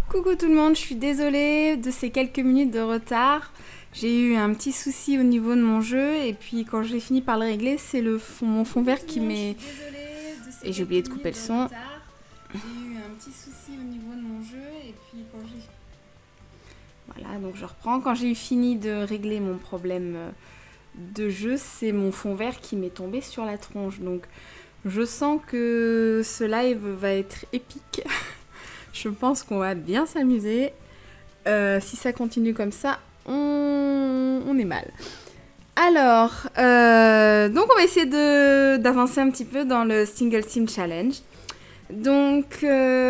Coucou tout le monde, je suis désolée de ces quelques minutes de retard. J'ai eu un petit souci au niveau de mon jeu et puis quand j'ai fini par le régler, c'est mon fond vert qui m'est... Et j'ai oublié de couper le son. J'ai eu un petit souci au niveau de mon jeu et puis quand j'ai... Voilà, donc je reprends. Quand j'ai eu fini de régler mon problème de jeu, c'est mon fond vert qui m'est tombé sur la tronche. Donc je sens que ce live va être épique. Je pense qu'on va bien s'amuser. Si ça continue comme ça, on est mal. Alors, donc on va essayer d'avancer un petit peu dans le Single Sim Challenge. Donc,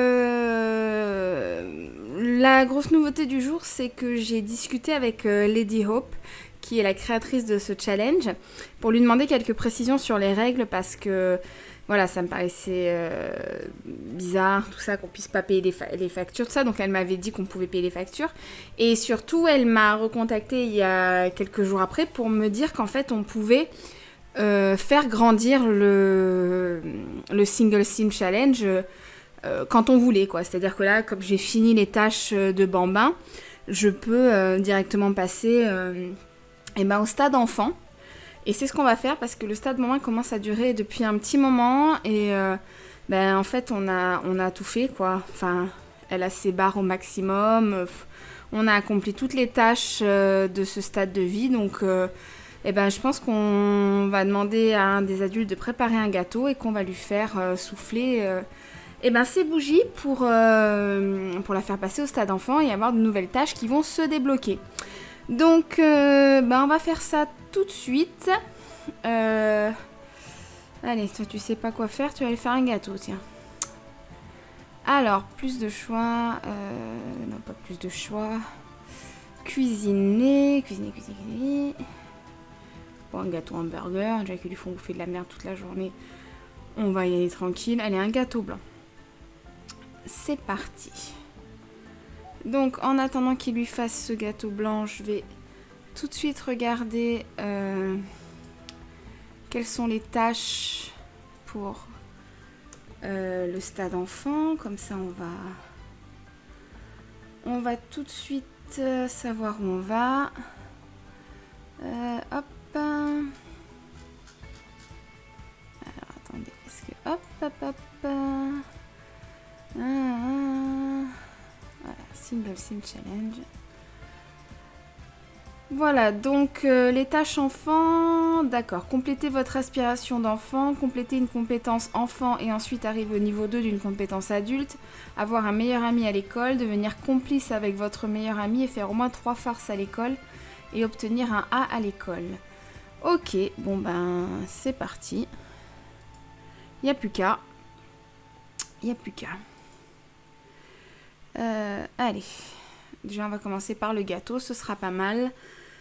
la grosse nouveauté du jour, c'est que j'ai discuté avec Lady Hope, qui est la créatrice de ce challenge, pour lui demander quelques précisions sur les règles, parce que voilà, ça me paraissait bizarre, tout ça, qu'on puisse pas payer les factures, tout ça. Donc elle m'avait dit qu'on pouvait payer les factures. Et surtout, elle m'a recontacté il y a quelques jours après pour me dire qu'en fait, on pouvait faire grandir le Single Sim Challenge quand on voulait, quoi. C'est-à-dire que là, comme j'ai fini les tâches de bambin, je peux directement passer au stade enfant. Et c'est ce qu'on va faire parce que le stade bambin commence à durer depuis un petit moment et en fait on a tout fait, quoi. Enfin, elle a ses barres au maximum, on a accompli toutes les tâches de ce stade de vie, donc je pense qu'on va demander à un des adultes de préparer un gâteau et qu'on va lui faire souffler ses bougies pour la faire passer au stade enfant et avoir de nouvelles tâches qui vont se débloquer. Donc, on va faire ça tout de suite. Allez, toi, tu sais pas quoi faire, tu vas aller faire un gâteau, tiens. Alors, plus de choix. Non, pas plus de choix. Cuisiner. Bon, un gâteau hamburger, déjà qu'ils lui font bouffer de la merde toute la journée. On va y aller tranquille. Allez, un gâteau blanc. C'est parti. Donc, en attendant qu'il lui fasse ce gâteau blanc, je vais tout de suite regarder quelles sont les tâches pour le stade enfant. Comme ça, on va tout de suite savoir où on va. Hop. Alors, attendez, parce que... Hop. Voilà, Single Sim Challenge. Voilà, donc les tâches enfants, d'accord. Complétez votre aspiration d'enfant, complétez une compétence enfant et ensuite arriver au niveau 2 d'une compétence adulte, avoir un meilleur ami à l'école, devenir complice avec votre meilleur ami et faire au moins 3 farces à l'école et obtenir un A à l'école. Ok, bon c'est parti. Il n'y a plus qu'à. Allez, déjà on va commencer par le gâteau, ce sera pas mal.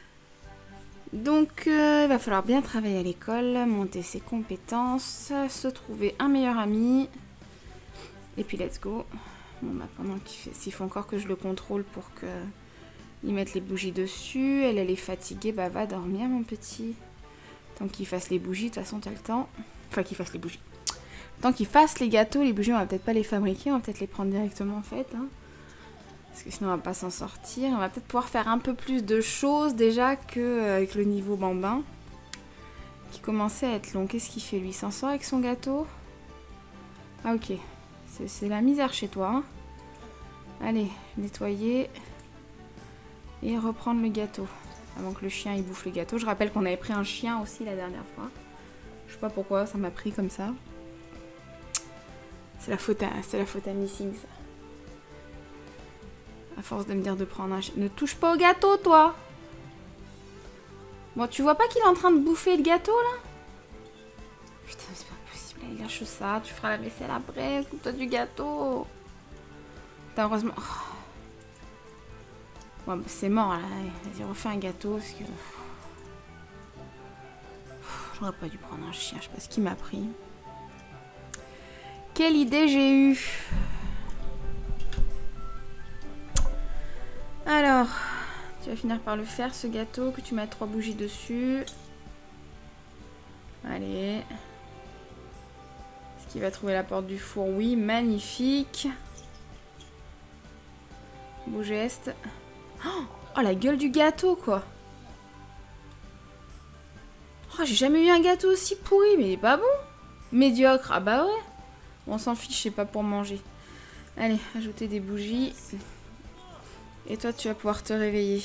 Donc il va falloir bien travailler à l'école, monter ses compétences, se trouver un meilleur ami. Et puis let's go. Bon pendant s'il faut encore que je le contrôle pour qu'il mette les bougies dessus, elle est fatiguée, va dormir mon petit. Tant qu'il fasse les bougies, de toute façon t'as le temps. Enfin qu'il fasse les bougies. Tant qu'il fasse les gâteaux, les bougies on va peut-être pas les fabriquer, on va peut-être les prendre directement en fait. Parce que sinon on va pas s'en sortir. On va peut-être pouvoir faire un peu plus de choses déjà qu'avec le niveau bambin. Qui commençait à être long. Qu'est-ce qu'il fait lui? Il s'en sort avec son gâteau? Ah ok. C'est la misère chez toi. Allez, nettoyer. Et reprendre le gâteau. Avant que le chien il bouffe le gâteau. Je rappelle qu'on avait pris un chien aussi la dernière fois. Je sais pas pourquoi ça m'a pris comme ça. C'est la faute à Missing ça. À force de me dire de prendre un chien. Ne touche pas au gâteau, toi! Bon, tu vois pas qu'il est en train de bouffer le gâteau, là? Putain, c'est pas possible. Il lâche ça. Tu feras la vaisselle après. Coupe-toi du gâteau. Putain, heureusement. Oh. Bon, c'est mort, là. Vas-y, refais un gâteau, parce que... J'aurais pas dû prendre un chien. Je sais pas ce qu'il m'a pris. Quelle idée j'ai eue! Alors, tu vas finir par le faire, ce gâteau, que tu mets 3 bougies dessus. Allez. Est-ce qu'il va trouver la porte du four? Oui, magnifique. Beau geste. Oh, la gueule du gâteau, quoi. Oh, j'ai jamais eu un gâteau aussi pourri, mais il est pas bon. Médiocre. Ah bah ouais. On s'en fiche, c'est pas pour manger. Allez, ajouter des bougies. Et toi, tu vas pouvoir te réveiller.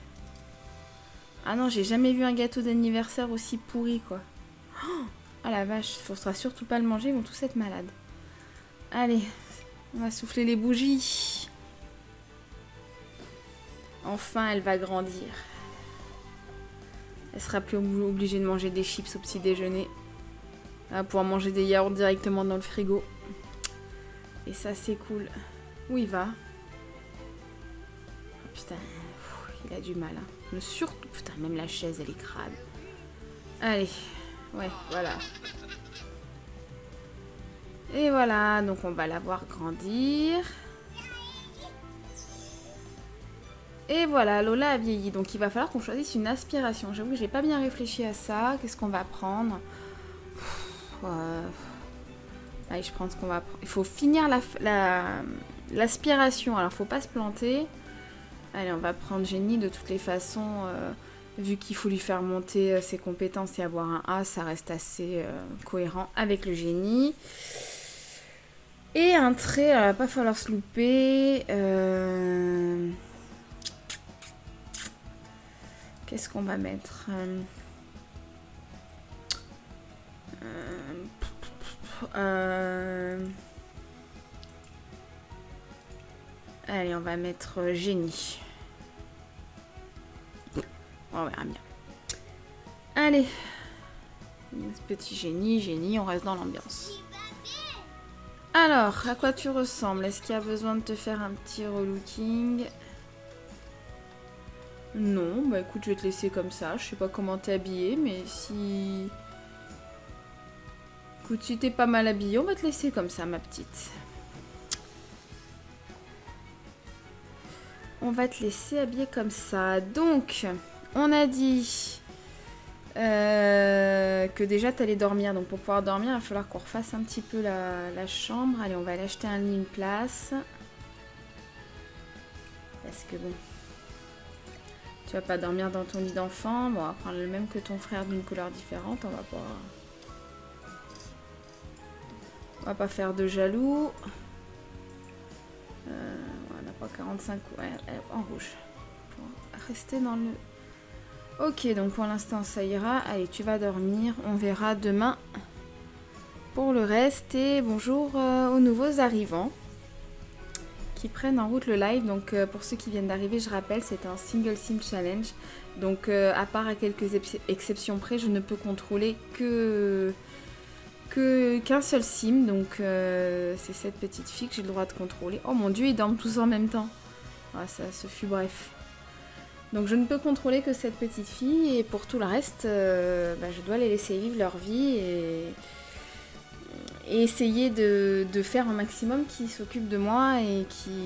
Ah non, j'ai jamais vu un gâteau d'anniversaire aussi pourri, quoi. Oh la vache, il faudra surtout pas le manger, ils vont tous être malades. Allez, on va souffler les bougies. Enfin, elle va grandir. Elle sera plus obligée de manger des chips au petit déjeuner. Elle va pouvoir manger des yaourts directement dans le frigo. Et ça, c'est cool. Où il va? Oh, putain, il a du mal. Hein. Mais surtout, putain, même la chaise, elle est crade. Allez, ouais, voilà. Et voilà, donc on va la voir grandir. Et voilà, Lola a vieilli. Donc il va falloir qu'on choisisse une aspiration. J'avoue que j'ai pas bien réfléchi à ça. Qu'est-ce qu'on va prendre? Allez, je prends ce qu'on va prendre. Il faut finir l'aspiration. Alors, faut pas se planter. Allez, on va prendre Génie de toutes les façons. Vu qu'il faut lui faire monter ses compétences et avoir un A, ça reste assez cohérent avec le Génie. Et un trait, il va pas falloir se louper. Qu'est-ce qu'on va mettre? Allez, on va mettre Génie. On verra bien. Allez. Petit Génie, on reste dans l'ambiance. Alors, à quoi tu ressembles? Est-ce qu'il y a besoin de te faire un petit relooking? Non, bah écoute, je vais te laisser comme ça. Je sais pas comment t'es habillée, mais si... Écoute, si t'es pas mal habillée, on va te laisser comme ça, ma petite. On va te laisser habiller comme ça. Donc, on a dit que déjà t'allais dormir. Donc pour pouvoir dormir, il va falloir qu'on refasse un petit peu la chambre. Allez, on va aller acheter un lit, une place. Parce que bon... Tu vas pas dormir dans ton lit d'enfant. Bon, on va prendre le même que ton frère d'une couleur différente. On va pas faire de jaloux. On n'a pas 45... Ouais, en rouge. Pour rester dans le... Ok, donc pour l'instant, ça ira. Allez, tu vas dormir. On verra demain pour le reste. Et bonjour aux nouveaux arrivants qui prennent en route le live. Donc pour ceux qui viennent d'arriver, je rappelle, c'est un single sim challenge. Donc à part à quelques exceptions près, je ne peux contrôler qu'un seul sim. Donc c'est cette petite fille que j'ai le droit de contrôler. Oh mon dieu, ils dorment tous en même temps. Ah, ça, ce fut bref. Donc je ne peux contrôler que cette petite fille. Et pour tout le reste, je dois les laisser vivre leur vie et essayer de faire un maximum qui s'occupe de moi et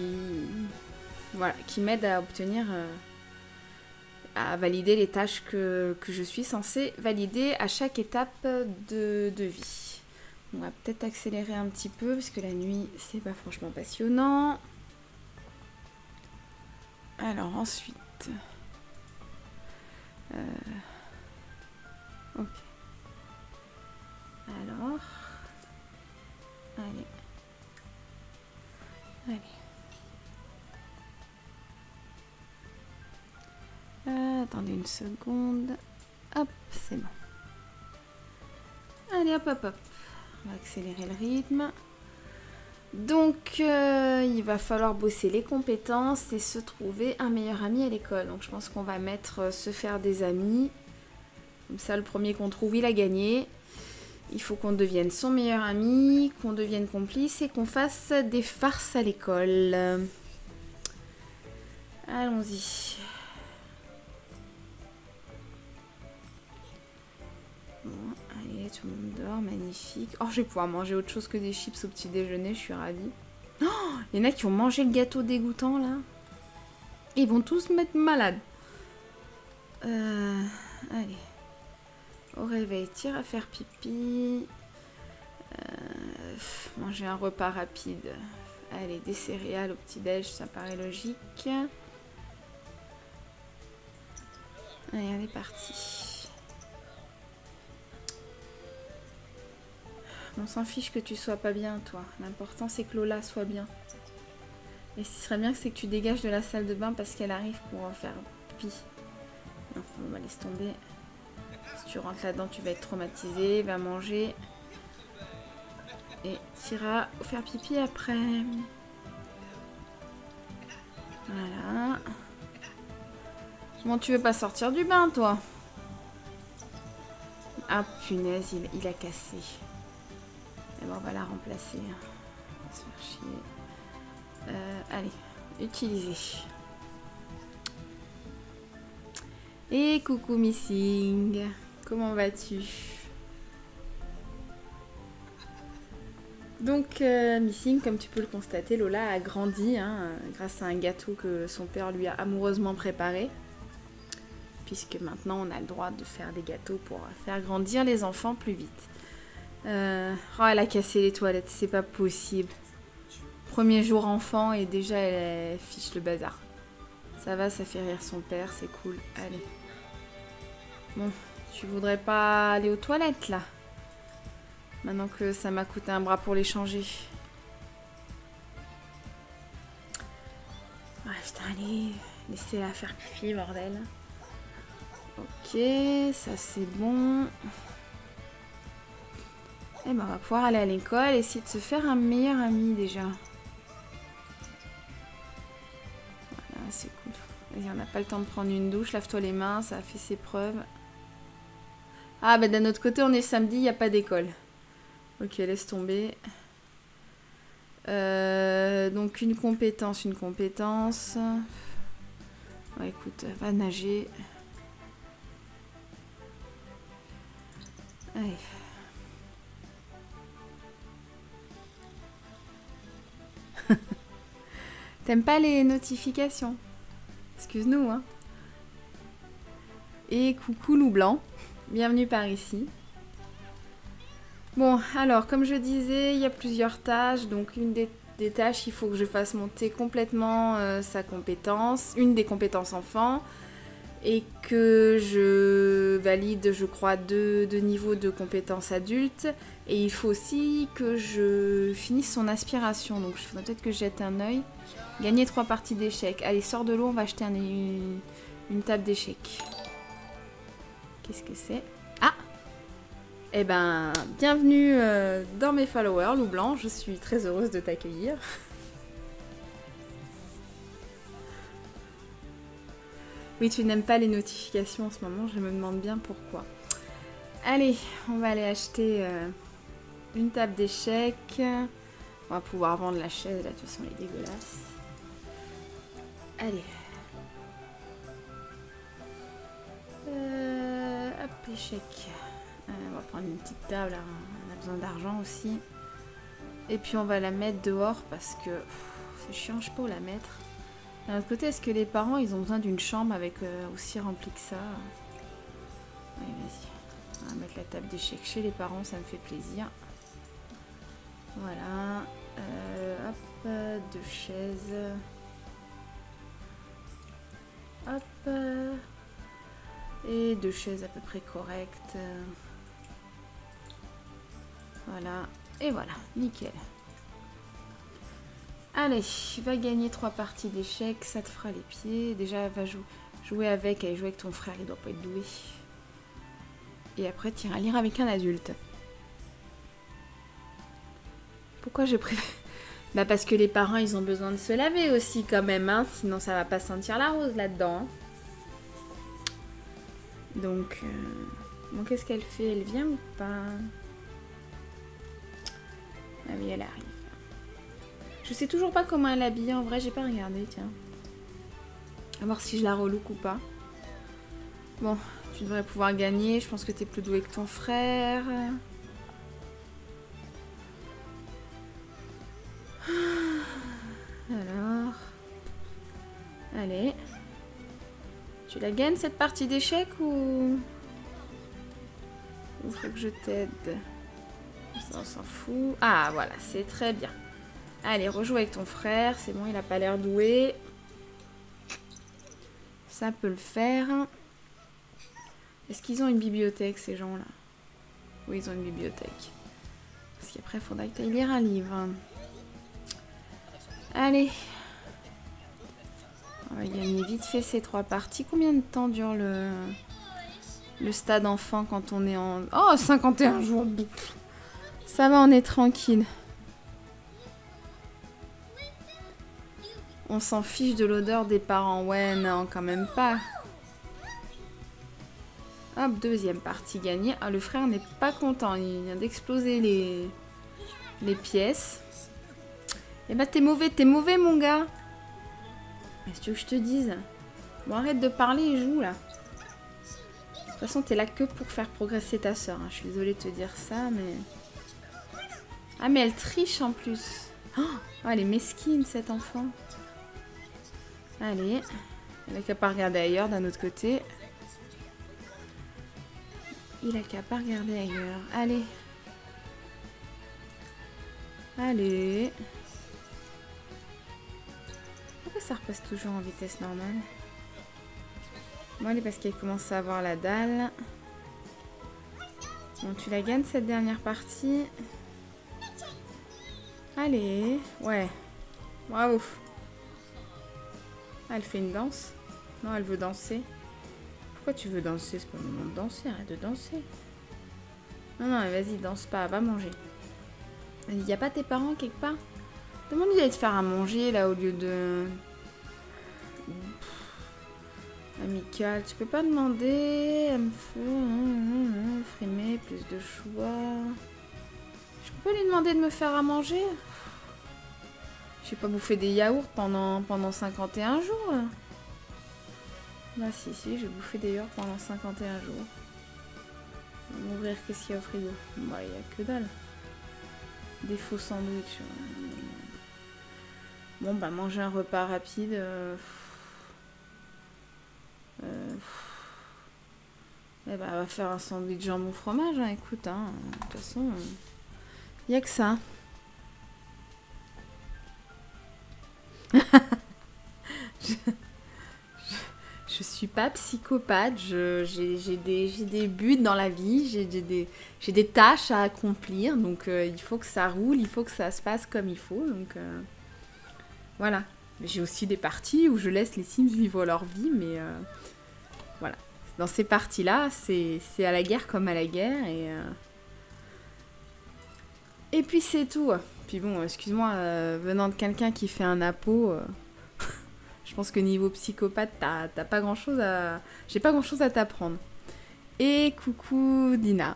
qui m'aide à obtenir, à valider les tâches que je suis censée valider à chaque étape de vie. On va peut-être accélérer un petit peu parce que la nuit, c'est pas franchement passionnant. Alors ensuite... ok. Alors... Allez. Attendez une seconde. Hop, c'est bon. Allez, hop. On va accélérer le rythme. Donc, il va falloir bosser les compétences et se trouver un meilleur ami à l'école. Donc, je pense qu'on va mettre se faire des amis. Comme ça, le premier qu'on trouve, il a gagné. Il faut qu'on devienne son meilleur ami, qu'on devienne complice et qu'on fasse des farces à l'école. Allons-y. Bon, allez, tout le monde dort, magnifique. Oh, je vais pouvoir manger autre chose que des chips au petit déjeuner, je suis ravie. Oh, il y en a qui ont mangé le gâteau dégoûtant, là. Ils vont tous me mettre malade. Allez. Au réveil, tire à faire pipi. Manger un repas rapide. Allez, des céréales au petit-déj, ça paraît logique. Allez, on est parti. On s'en fiche que tu sois pas bien, toi. L'important, c'est que Lola soit bien. Et ce serait bien, c'est que tu dégages de la salle de bain parce qu'elle arrive pour en faire pipi. Non, on va laisser tomber. Si tu rentres là-dedans, tu vas être traumatisé. Va manger. Et tu iras faire pipi après. Voilà. Bon, tu veux pas sortir du bain, toi? Ah, punaise, il a cassé. Et bon, on va la remplacer. On va se faire chier. Allez, utiliser. Et coucou Missing. Comment vas-tu? Donc, Missing, comme tu peux le constater, Lola a grandi grâce à un gâteau que son père lui a amoureusement préparé. Puisque maintenant, on a le droit de faire des gâteaux pour faire grandir les enfants plus vite. Oh, elle a cassé les toilettes, c'est pas possible. Premier jour enfant et déjà, elle fiche le bazar. Ça va, ça fait rire son père, c'est cool. Allez. Bon, tu voudrais pas aller aux toilettes, là? Maintenant que ça m'a coûté un bras pour les changer. Ouais, putain, allez, laissez-la faire pipi, bordel. Ok, ça c'est bon. Et ben on va pouvoir aller à l'école, essayer de se faire un meilleur ami déjà. Voilà, c'est cool. Vas-y, on n'a pas le temps de prendre une douche, lave-toi les mains, ça a fait ses preuves. Ah bah d'un autre côté, on est samedi, il n'y a pas d'école. Ok, laisse tomber. Donc une compétence. Ouais, écoute, va nager. Allez. T'aimes pas les notifications? Excuse-nous, hein. Et coucou loup blanc. Bienvenue par ici. Bon, alors, comme je disais, il y a plusieurs tâches. Donc, une des tâches, il faut que je fasse monter complètement sa compétence. Une des compétences enfants. Et que je valide, je crois, deux niveaux de compétences adultes. Et il faut aussi que je finisse son aspiration. Donc, il faudrait peut-être que je jette un œil. Gagner 3 parties d'échecs. Allez, sors de l'eau, on va acheter une table d'échecs. Qu'est-ce que c'est? Ah! Eh ben, bienvenue dans mes followers, Loup Blanc. Je suis très heureuse de t'accueillir. Oui, tu n'aimes pas les notifications en ce moment, je me demande bien pourquoi. Allez, on va aller acheter une table d'échecs. On va pouvoir vendre la chaise, là, de toute façon, elle est dégueulasse. Allez. Hop, échec. On va prendre une petite table, hein. On a besoin d'argent aussi. Et puis on va la mettre dehors parce que c'est chiant, je sais pas où la mettre. D'un autre côté, est-ce que les parents, ils ont besoin d'une chambre avec aussi rempli que ça? Allez, vas-y. On va mettre la table d'échecs chez les parents, ça me fait plaisir. Voilà. Hop, 2 chaises. Hop. Et 2 chaises à peu près correctes. Voilà. Et voilà, nickel. Allez, va gagner 3 parties d'échecs, ça te fera les pieds. Déjà, va jouer avec, allez jouer avec ton frère, il doit pas être doué. Et après, tu iras lire avec un adulte. Pourquoi je préfère... Bah parce que les parents, ils ont besoin de se laver aussi quand même, hein. Sinon ça va pas sentir la rose là-dedans. Hein. Donc, bon, qu'est-ce qu'elle fait? Elle vient ou pas? Ah oui, elle arrive. Je sais toujours pas comment elle est habillée, en vrai, j'ai pas regardé, tiens. À voir si je la relook ou pas. Bon, tu devrais pouvoir gagner, je pense que t'es plus doué que ton frère. Alors... Allez. Tu la gagnes cette partie d'échecs ou faut que je t'aide? Ça, on s'en fout. Ah, voilà, c'est très bien. Allez, rejoue avec ton frère. C'est bon, il a pas l'air doué. Ça peut le faire. Est-ce qu'ils ont une bibliothèque, ces gens-là? Oui, ils ont une bibliothèque. Parce qu'après, il faudra que tu ailles lire un livre. Allez. On va gagner vite fait ces 3 parties. Combien de temps dure le stade enfant quand on est en... Oh, 51 jours. Ça va, on est tranquille. On s'en fiche de l'odeur des parents. Ouais, non, quand même pas. Hop, 2e partie gagnée. Ah, le frère n'est pas content. Il vient d'exploser les pièces. Eh ben, t'es mauvais, mon gars. Qu'est-ce que tu veux que je te dise? Bon, arrête de parler et joue, là. De toute façon, t'es là que pour faire progresser ta soeur. Hein. Je suis désolée de te dire ça, mais... Ah, mais elle triche, en plus. Oh, elle est mesquine, cet enfant. Allez. Elle a qu'à pas regarder ailleurs, d'un autre côté. Il a qu'à pas regarder ailleurs. Allez. Allez. Pourquoi ça repasse toujours en vitesse normale? Bon, allez, parce qu'elle commence à avoir la dalle. Bon, tu la gagnes cette dernière partie. Allez. Ouais. Bravo. Ah, elle fait une danse? Non, elle veut danser. Pourquoi tu veux danser? C'est pas le moment de danser. Arrête de danser. Non, non, vas-y, danse pas. Va manger. Il n'y a pas tes parents quelque part? Demande-lui d'aller te faire à manger, là, au lieu de... Amical, tu peux pas demander à me faire frimer, plus de choix. Je peux pas lui demander de me faire à manger? Je vais pas bouffer des yaourts pendant 51 jours, là. Bah si, je vais bouffer des yaourts pendant 51 jours. On va m'ouvrir qu'est-ce qu'il y a au frigo. Bah, il y a que dalle. Des faux sandwichs. Bon, bah, manger un repas rapide... Eh ben, on va faire un sandwich jambon fromage, hein, écoute, hein, de toute façon, il n'y a que ça. Je suis pas psychopathe, j'ai des buts dans la vie, j'ai des tâches à accomplir, donc il faut que ça roule, il faut que ça se passe comme il faut, donc voilà. J'ai aussi des parties où je laisse les Sims vivre leur vie, mais voilà. Dans ces parties-là, c'est à la guerre comme à la guerre, et puis c'est tout. Puis bon, excuse-moi, venant de quelqu'un qui fait un apo, je pense que niveau psychopathe, t'as pas grand-chose à... J'ai pas grand-chose à t'apprendre. Et coucou Dina.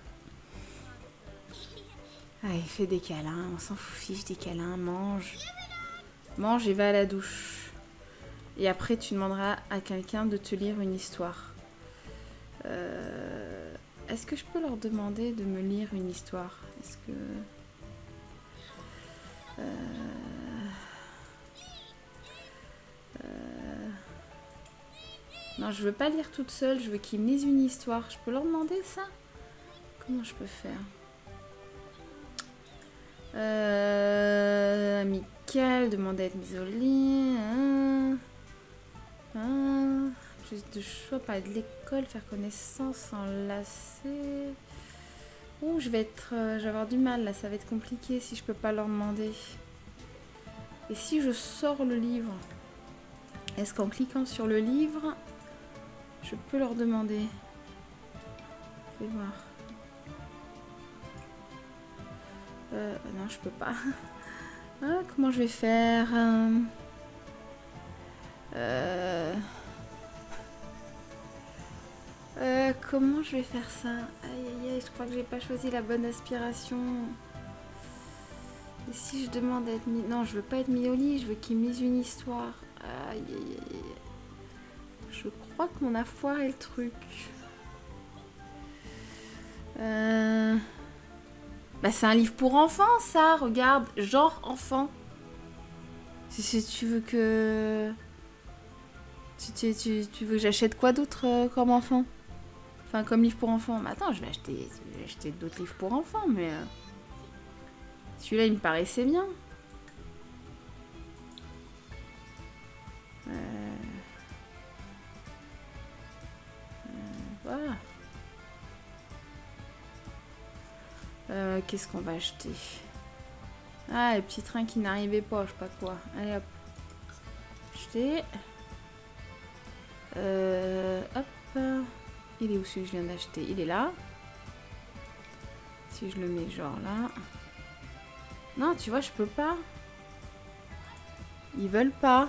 Allez, fais des câlins, on s'en fiche des câlins, mange. Mange et va à la douche. Et après, tu demanderas à quelqu'un de te lire une histoire. Est-ce que je peux leur demander de me lire une histoire? Est-ce que... Non, je veux pas lire toute seule, je veux qu'ils me lisent une histoire. Je peux leur demander ça? Comment je peux faire? Amical, demander à être mise au lit. Plus de choix, parler de l'école, faire connaissance, enlacer. Oh, je vais avoir du mal là, ça va être compliqué si je peux pas leur demander. Et si je sors le livre, est-ce qu'en cliquant sur le livre, je peux leur demander? Je vais voir. Non, je peux pas. Ah, comment je vais faire? Comment je vais faire ça? Aïe aïe aïe, je crois que j'ai pas choisi la bonne aspiration. Et si je demande à être mis... Non, je veux pas être mis au lit, je veux qu'il me lise une histoire. Aïe aïe aïe. Je crois qu'on a foiré le truc. Bah c'est un livre pour enfants ça, regarde, genre enfant. Si tu veux que... Tu veux que j'achète quoi d'autre comme enfant? Enfin comme livre pour enfants. Mais attends, je vais acheter d'autres livres pour enfants, mais... Celui-là il me paraissait bien. Qu'est-ce qu'on va acheter? Ah, le petit train qui n'arrivait pas, je sais pas quoi. Allez hop. Acheter. Hop. Il est où celui que je viens d'acheter? Il est là. Si je le mets genre là. Non, tu vois, je peux pas. Ils veulent pas.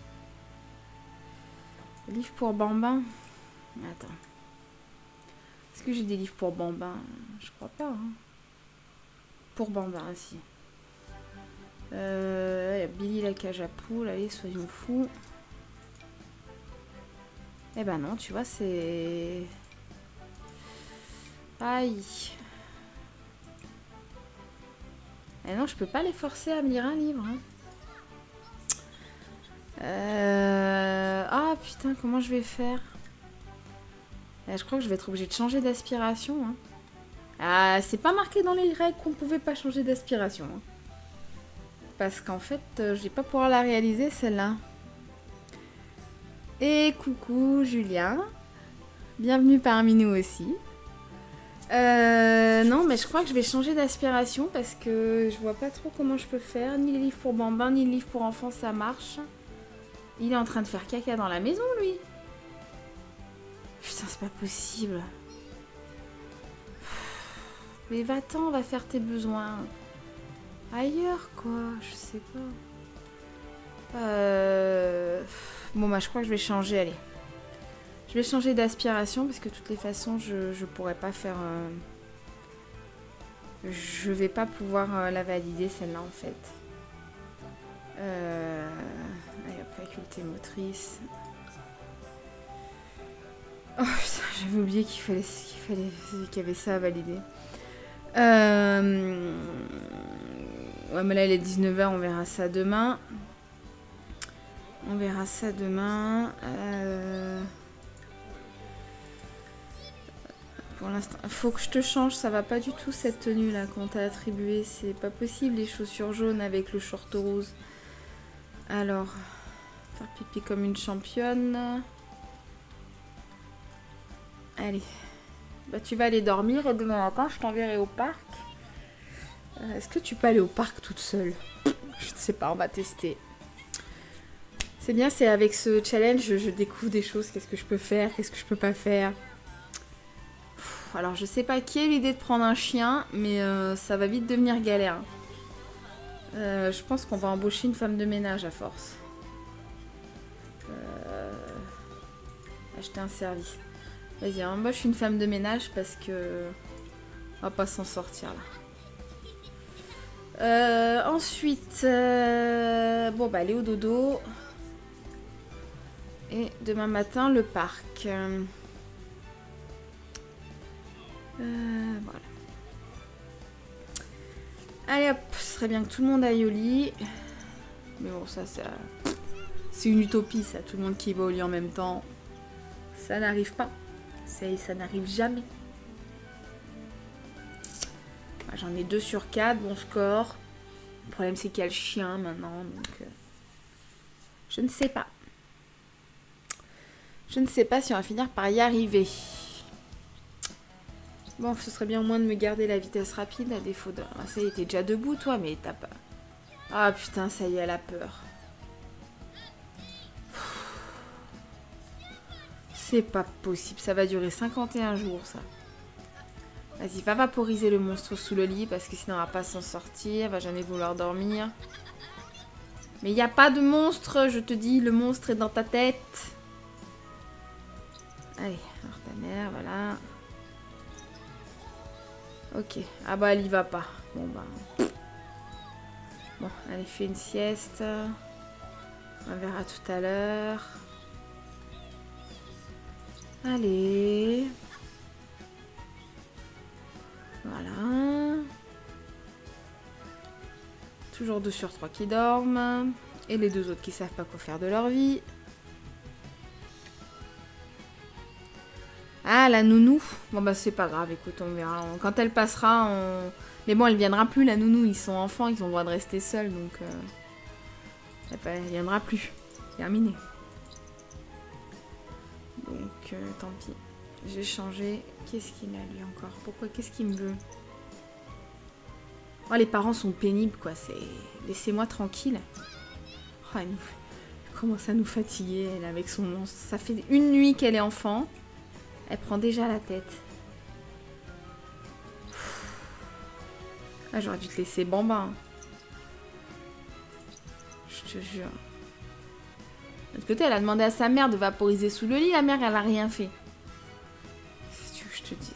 Livre pour bambin. Attends. Est-ce que j'ai des livres pour bambin? Je crois pas. Hein. Pour bambin, si. Billy la cage à poule. Allez, soyons fous. Eh ben non, tu vois, c'est... Aïe. Eh non, je peux pas les forcer à me lire un livre. Hein. Ah putain, comment je vais faire? Je crois que je vais être obligée de changer d'aspiration. Hein. Ah, c'est pas marqué dans les règles qu'on pouvait pas changer d'aspiration. Hein. Parce qu'en fait, je vais pas pouvoir la réaliser celle-là. Et coucou Julien. Bienvenue parmi nous aussi. Non, mais je crois que je vais changer d'aspiration parce que je vois pas trop comment je peux faire. Ni les livres pour bambins, ni les livres pour enfants, ça marche. Il est en train de faire caca dans la maison, lui. Putain, c'est pas possible. Mais va-t'en, va faire tes besoins. Ailleurs, quoi. Je sais pas. Bon, bah, je crois que je vais changer, allez. Je vais changer d'aspiration parce que de toutes les façons, je pourrais pas faire... Je vais pas pouvoir la valider, celle-là, en fait. Allez, hop, faculté motrice. Oh putain, j'avais oublié qu'il y avait ça à valider. Ouais, mais là, il est 19h, on verra ça demain. On verra ça demain. Pour l'instant, faut que je te change, ça va pas du tout cette tenue là qu'on t'a attribuée. C'est pas possible, les chaussures jaunes avec le short rose. Alors, faire pipi comme une championne. Allez. Bah, tu vas aller dormir et demain matin, je t'enverrai au parc. Est-ce que tu peux aller au parc toute seule? Je ne sais pas, on va tester. C'est bien, c'est avec ce challenge, je découvre des choses. Qu'est-ce que je peux faire? Qu'est-ce que je peux pas faire? Alors, je sais pas qui est l'idée de prendre un chien, mais ça va vite devenir galère. Je pense qu'on va embaucher une femme de ménage à force. Acheter un service. Vas-y, embauche une femme de ménage parce que on va pas s'en sortir là. Ensuite, bon bah aller au dodo. Et demain matin, le parc. Voilà. Allez hop, ce serait bien que tout le monde aille au lit. Mais bon, ça c'est une utopie, ça. Tout le monde qui va au lit en même temps. Ça n'arrive pas. Ça n'arrive jamais. J'en ai 2 sur 4, bon score. Le problème c'est qu'il y a le chien maintenant, donc... je ne sais pas. Je ne sais pas si on va finir par y arriver. Bon, ce serait bien au moins de me garder la vitesse rapide, à défaut de... Ah, ça y est, t'es déjà debout toi, mais t'as pas... Ah putain, ça y est, elle a peur. C'est pas possible, ça va durer 51 jours ça. Vas-y, va vaporiser le monstre sous le lit parce que sinon on va pas s'en sortir, va jamais vouloir dormir. Mais il n'y a pas de monstre, je te dis, le monstre est dans ta tête. Allez, alors ta mère, voilà. Ok, ah bah elle y va pas. Bon bah... Bon, allez, fais une sieste. On verra tout à l'heure. Allez. Voilà. Toujours 2 sur 3 qui dorment. Et les 2 autres qui savent pas quoi faire de leur vie. Ah, la nounou. Bon bah c'est pas grave, écoute, on verra. Quand elle passera, on... Mais bon, elle viendra plus, la nounou. Ils sont enfants, ils ont le droit de rester seuls, donc... Elle viendra plus. Terminé. Donc, tant pis. J'ai changé. Qu'est-ce qu'il a, lui, encore? Pourquoi? Qu'est-ce qu'il me veut? Oh, les parents sont pénibles, quoi. C'est... Laissez-moi tranquille. Oh, elle commence à nous fatiguer, elle, avec son monstre. Ça fait une nuit qu'elle est enfant. Elle prend déjà la tête. Ah, j'aurais dû te laisser bambin. Je te jure. De l'autre côté, elle a demandé à sa mère de vaporiser sous le lit. La mère, elle a rien fait. Qu'est-ce que tu veux que je te dise?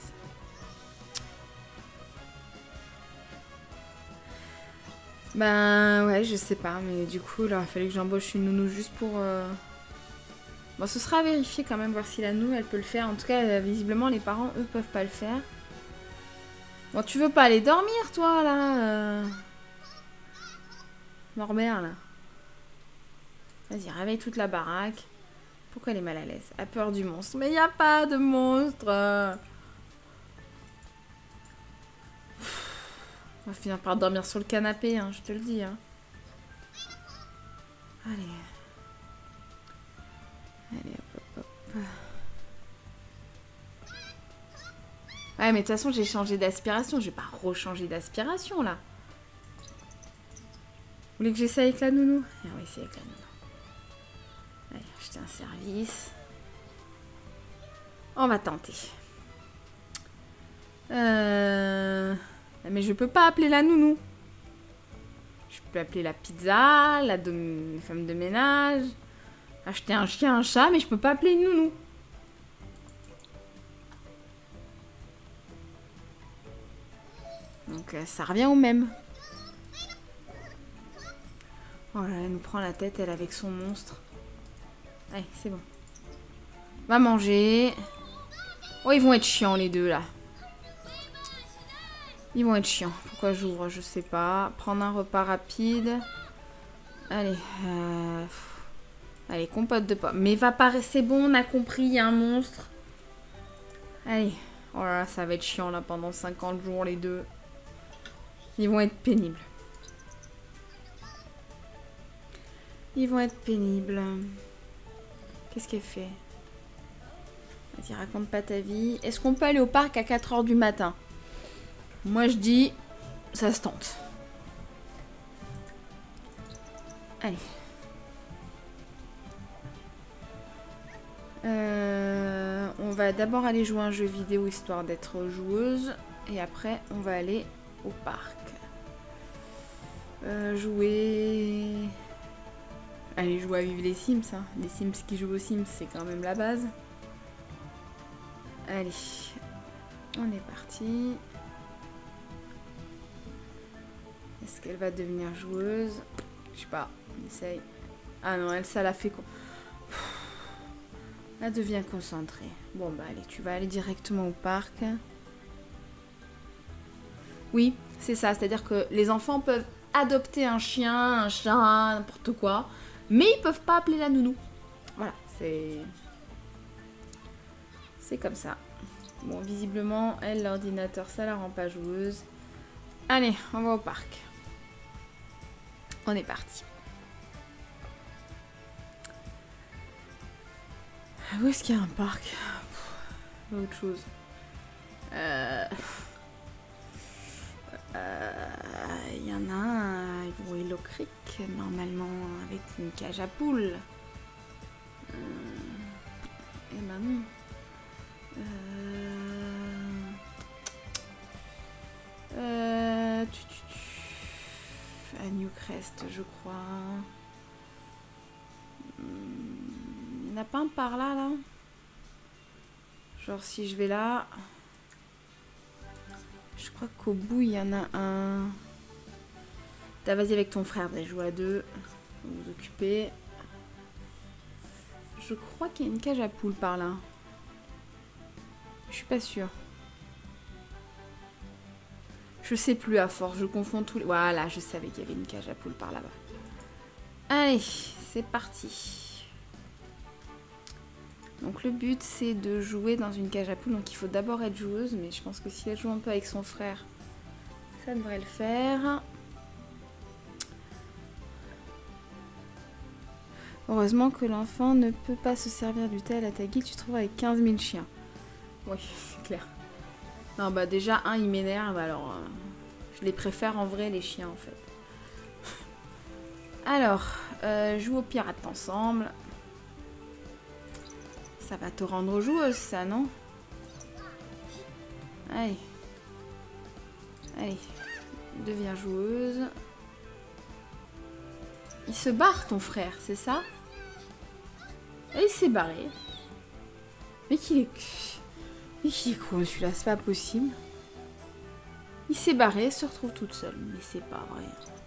Ben ouais, je sais pas, mais du coup, il aurait fallu que j'embauche une nounou juste pour... Bon, ce sera à vérifier quand même, voir si la nounou, elle peut le faire. En tout cas, visiblement, les parents, eux, peuvent pas le faire. Bon, tu veux pas aller dormir, toi, là Norbert, là. Vas-y, réveille toute la baraque. Pourquoi elle est mal à l'aise? Elle a peur du monstre. Mais il n'y a pas de monstre. On va finir par dormir sur le canapé, hein, je te le dis. Hein. Allez. Allez, hop, hop, hop. Ouais, mais de toute façon, j'ai changé d'aspiration. Je vais pas rechanger d'aspiration, là. Vous voulez que j'essaie avec la nounou? Ah oui, c'est avec la nounou. Allez, acheter un service. On va tenter. Mais je peux pas appeler la nounou. Je peux appeler la pizza, la femme de ménage, acheter un chien, un chat, mais je peux pas appeler une nounou. Donc ça revient au même. Oh là, elle nous prend la tête, elle, avec son monstre. Allez, c'est bon. Va manger. Oh, ils vont être chiants, les deux, là. Ils vont être chiants. Pourquoi j'ouvre? Je sais pas. Prendre un repas rapide. Allez. Allez, compote de pommes. Mais va pas... C'est bon, on a compris, il y a un monstre. Allez. Oh là là, ça va être chiant, là, pendant 50 jours, les deux. Ils vont être pénibles. Ils vont être pénibles. Qu'est-ce qu'elle fait? Vas-y, raconte pas ta vie. Est-ce qu'on peut aller au parc à 4 h du matin? Moi, je dis, ça se tente. Allez. On va d'abord aller jouer à un jeu vidéo, histoire d'être joueuse. Et après, on va aller au parc. Jouer... Allez, jouer à vivre les Sims. Hein. Les Sims qui jouent aux Sims, c'est quand même la base. Allez. On est parti. Est-ce qu'elle va devenir joueuse? Je sais pas, on essaye. Ah non, elle, ça l'a fait quoi. Elle devient concentrée. Bon bah allez, tu vas aller directement au parc. Oui, c'est ça, c'est-à-dire que les enfants peuvent adopter un chien, un chat, n'importe quoi, mais ils peuvent pas appeler la nounou. Voilà, c'est comme ça. Bon, visiblement, elle, l'ordinateur, ça la rend pas joueuse. Allez, on va au parc. On est parti. Où est-ce qu'il y a un parc? Autre chose. Il y en a un à Willow Creek, normalement, avec une cage à poules. Et ben non. À Newcrest, je crois. Il n'y en a pas un par là, là? Genre, si je vais là... Je crois qu'au bout, il y en a un... T'as vas-y avec ton frère, vous allez jouer à deux. Vous vous occupez. Je crois qu'il y a une cage à poules par là. Je suis pas sûre. Je sais plus à force, je confonds tous les... Voilà, je savais qu'il y avait une cage à poules par là-bas. Allez, c'est parti. Donc le but, c'est de jouer dans une cage à poules. Donc il faut d'abord être joueuse, mais je pense que si elle joue un peu avec son frère, ça devrait le faire. Heureusement que l'enfant ne peut pas se servir du thé à la taguille, tu te trouves avec 15 000 chiens. Oui, c'est clair. Non, bah déjà, un, il m'énerve, alors... Je les préfère en vrai, les chiens, en fait. Alors, joue aux pirates ensemble. Ça va te rendre joueuse, ça, non? Allez. Allez. Deviens joueuse. Il se barre, ton frère, c'est ça? Et il s'est barré. Mais qu'il est... Mais qu'il est con, celui-là, c'est pas possible. Il s'est barré, elle se retrouve toute seule. Mais c'est pas vrai.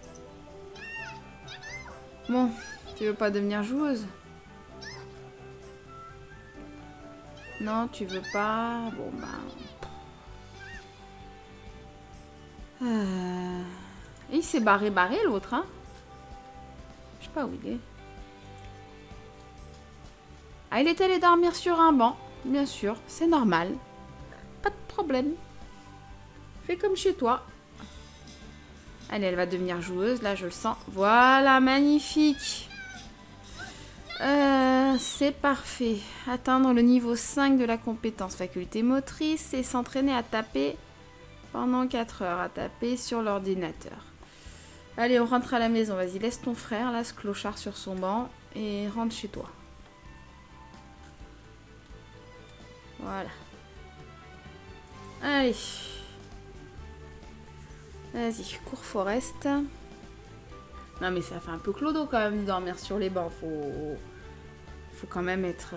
Bon, tu veux pas devenir joueuse? Non, tu veux pas? Bon, bah... Et il s'est barré, l'autre, hein? Je sais pas où il est. Ah, il est allé dormir sur un banc. Bien sûr, c'est normal. Pas de problème. Fais comme chez toi. Allez, elle va devenir joueuse, là, je le sens. Voilà, magnifique. C'est parfait. Atteindre le niveau 5 de la compétence faculté motrice et s'entraîner à taper pendant 4 heures. À taper sur l'ordinateur. Allez, on rentre à la maison. Vas-y, laisse ton frère, là, ce clochard sur son banc, et rentre chez toi. Voilà. Allez. Vas-y, cours Forest. Non mais ça fait un peu clodo quand même de dormir sur les bancs. Faut quand même être...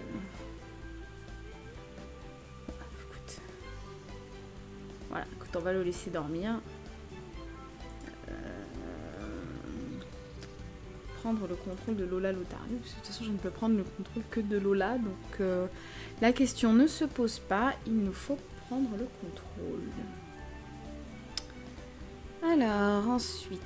Écoute. Voilà, écoute, on va le laisser dormir. Prendre le contrôle de Lola Lothario. Parce que de toute façon, je ne peux prendre le contrôle que de Lola. Donc la question ne se pose pas. Il nous faut prendre le contrôle. Alors, ensuite...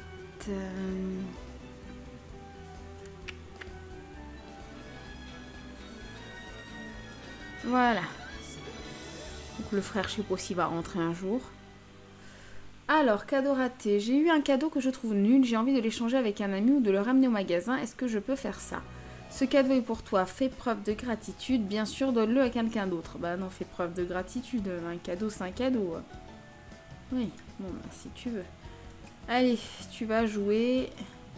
Voilà. Donc le frère, je sais pas s'il va rentrer un jour. Alors, cadeau raté. J'ai eu un cadeau que je trouve nul. J'ai envie de l'échanger avec un ami ou de le ramener au magasin. Est-ce que je peux faire ça? Ce cadeau est pour toi. Fais preuve de gratitude. Bien sûr, donne-le à quelqu'un d'autre. Bah non, fais preuve de gratitude. Un cadeau, c'est un cadeau. Oui, bon, bah, si tu veux. Allez, tu vas jouer.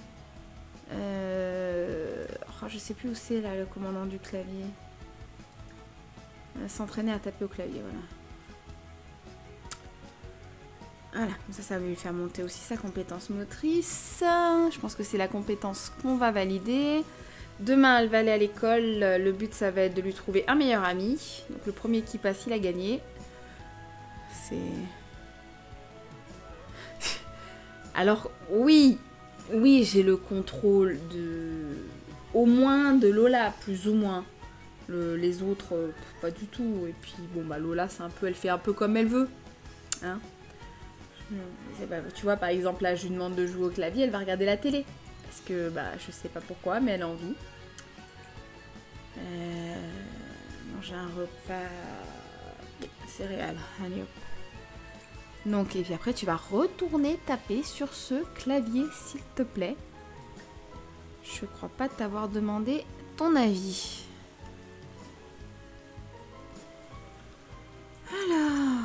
Oh, je sais plus où c'est là le commandant du clavier. S'entraîner à taper au clavier, voilà. Voilà, ça va lui faire monter aussi sa compétence motrice. Je pense que c'est la compétence qu'on va valider. Demain, elle va aller à l'école. Le but, ça va être de lui trouver un meilleur ami. Donc le premier qui passe, il a gagné. C'est... Alors, oui, j'ai le contrôle de... Au moins de Lola, plus ou moins. Les autres, pas du tout. Et puis, bon, bah Lola, c'est un peu... Elle fait un peu comme elle veut. Hein? Tu vois, par exemple, là, je lui demande de jouer au clavier, elle va regarder la télé. Parce que, bah, je sais pas pourquoi, mais elle a envie. Manger un repas... Céréales. Allez, hop. Donc, et puis après, tu vas retourner taper sur ce clavier, s'il te plaît. Je crois pas t'avoir demandé ton avis. Alors...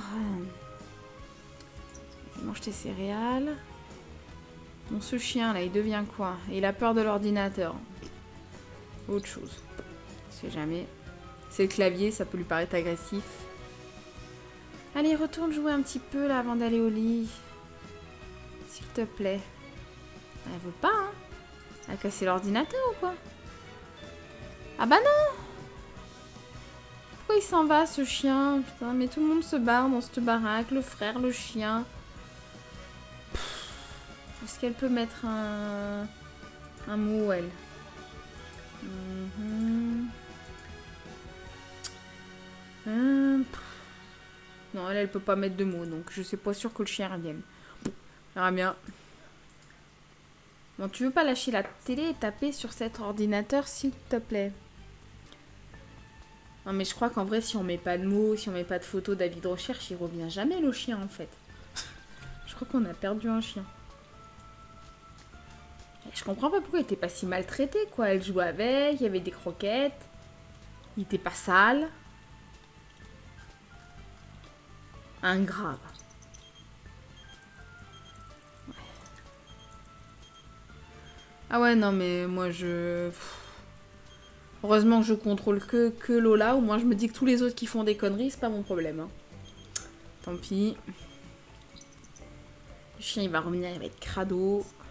Mange tes céréales. Bon, ce chien, là, il devient quoi? Il a peur de l'ordinateur. Autre chose. Je sais jamais. C'est le clavier, ça peut lui paraître agressif. Allez, retourne jouer un petit peu, là, avant d'aller au lit. S'il te plaît. Elle veut pas, hein? Elle a cassé l'ordinateur ou quoi? Ah bah non! Pourquoi il s'en va, ce chien? Putain, mais tout le monde se barre dans cette baraque. Le frère, le chien. Est-ce qu'elle peut mettre un mot, elle? Non, elle peut pas mettre de mots, donc je suis pas sûre que le chien revienne. On verra bien. Bon, tu veux pas lâcher la télé et taper sur cet ordinateur, s'il te plaît? Non, mais je crois qu'en vrai, si on met pas de mots, si on met pas de photos d'avis de recherche, il revient jamais, le chien, en fait. Je crois qu'on a perdu un chien. Je comprends pas pourquoi il était pas si maltraité, quoi. Elle jouait avec, il y avait des croquettes. Il était pas sale. Ingrat. Ah ouais, non, mais moi, je... Heureusement que je contrôle que Lola, au moins je me dis que tous les autres qui font des conneries, c'est pas mon problème. Hein. Tant pis. Le chien, il va revenir, il va être crado.